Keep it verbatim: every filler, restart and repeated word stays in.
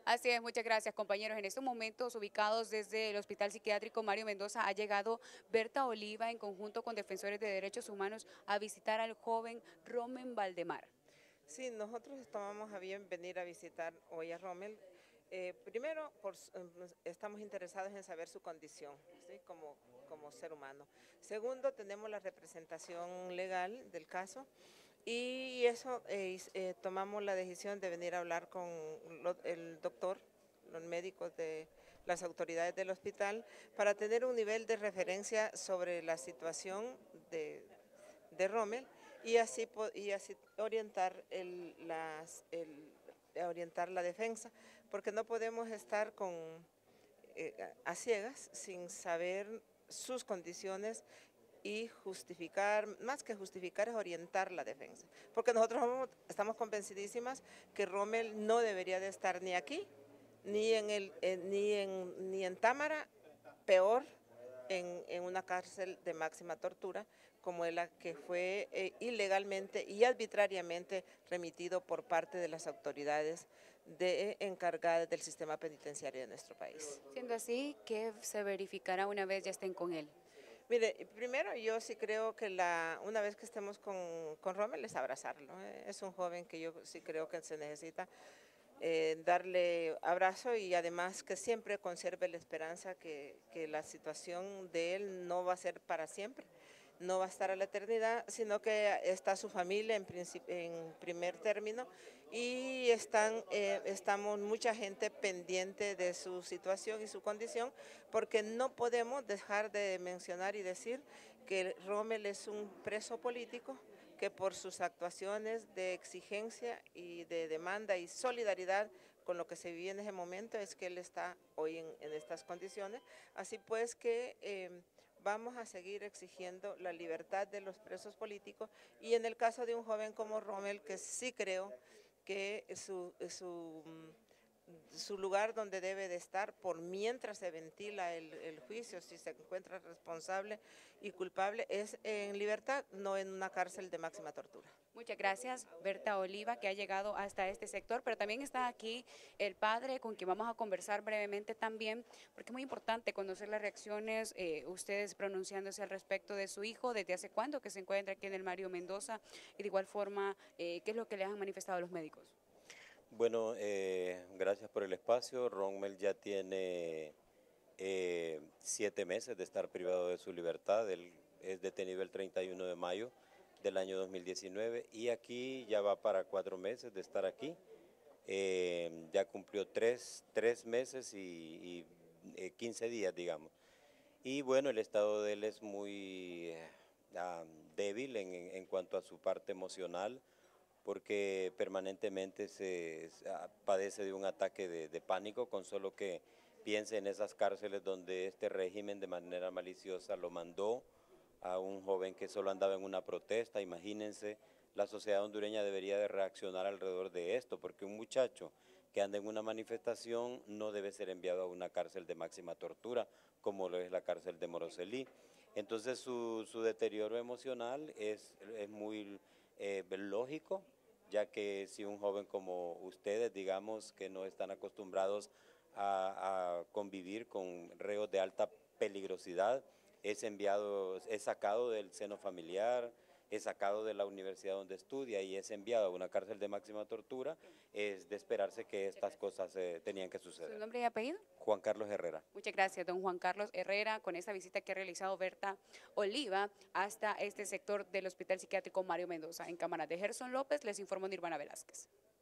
Así es, muchas gracias, compañeros. En estos momentos, ubicados desde el Hospital Psiquiátrico Mario Mendoza, ha llegado Berta Oliva en conjunto con defensores de derechos humanos a visitar al joven Rommel Valdemar. Sí, nosotros tomamos a bien venir a visitar hoy a Rommel. Eh, primero, por, estamos interesados en saber su condición, ¿sí? como, como ser humano. Segundo, tenemos la representación legal del caso y eso eh, eh, tomamos la decisión de venir a hablar con lo, el doctor, los médicos de las autoridades del hospital, para tener un nivel de referencia sobre la situación de, de Rommel y así, y así orientar, el, las, el, orientar la defensa, porque no podemos estar con, eh, a ciegas sin saber sus condiciones y justificar, más que justificar es orientar la defensa, porque nosotros estamos convencidísimas que Rommel no debería de estar ni aquí, ni en, el, eh, ni en, ni en Támara, peor en, en una cárcel de máxima tortura, como es la que fue eh, ilegalmente y arbitrariamente remitido por parte de las autoridades de, encargadas del sistema penitenciario de nuestro país. Siendo así, ¿qué se verificará una vez ya estén con él? Mire, primero yo sí creo que la, una vez que estemos con, con Rommel es abrazarlo. ¿eh? Es un joven que yo sí creo que se necesita eh, darle abrazo y además que siempre conserve la esperanza que, que la situación de él no va a ser para siempre, no va a estar a la eternidad, sino que está su familia en, en primer término y están, eh, estamos mucha gente pendiente de su situación y su condición, porque no podemos dejar de mencionar y decir que Rommel es un preso político que por sus actuaciones de exigencia y de demanda y solidaridad con lo que se vivía en ese momento es que él está hoy en, en estas condiciones. Así pues que eh, vamos a seguir exigiendo la libertad de los presos políticos y en el caso de un joven como Rommel, que sí creo que su, su su lugar donde debe de estar por mientras se ventila el, el juicio, si se encuentra responsable y culpable, es en libertad, no en una cárcel de máxima tortura. Muchas gracias, Berta Oliva, que ha llegado hasta este sector, pero también está aquí el padre con quien vamos a conversar brevemente también, porque es muy importante conocer las reacciones, eh, ustedes pronunciándose al respecto de su hijo, desde hace cuándo que se encuentra aquí en el Mario Mendoza, y de igual forma, eh, ¿qué es lo que le han manifestado los médicos? Bueno, eh, gracias por el espacio. Rommel ya tiene eh, siete meses de estar privado de su libertad. Él es detenido el treinta y uno de mayo del año dos mil diecinueve y aquí ya va para cuatro meses de estar aquí. Eh, ya cumplió tres, tres meses y, y eh, quince días, digamos. Y bueno, el estado de él es muy eh, uh, débil en, en cuanto a su parte emocional, porque permanentemente se, se padece de un ataque de, de pánico con solo que piense en esas cárceles donde este régimen de manera maliciosa lo mandó a un joven que solo andaba en una protesta. Imagínense, la sociedad hondureña debería de reaccionar alrededor de esto, porque un muchacho que anda en una manifestación no debe ser enviado a una cárcel de máxima tortura, como lo es la cárcel de Moroselí. Entonces su, su deterioro emocional es, es muy eh, lógico, ya que si un joven como ustedes, digamos, que no están acostumbrados a, a convivir con reos de alta peligrosidad, es enviado, es sacado del seno familiar, es sacado de la universidad donde estudia y es enviado a una cárcel de máxima tortura, es de esperarse que estas cosas eh, tenían que suceder. ¿Su nombre y apellido? Juan Carlos Herrera. Muchas gracias, don Juan Carlos Herrera, con esta visita que ha realizado Berta Oliva hasta este sector del Hospital Psiquiátrico Mario Mendoza. En cámara de Gerson López, les informó Nirvana Velázquez.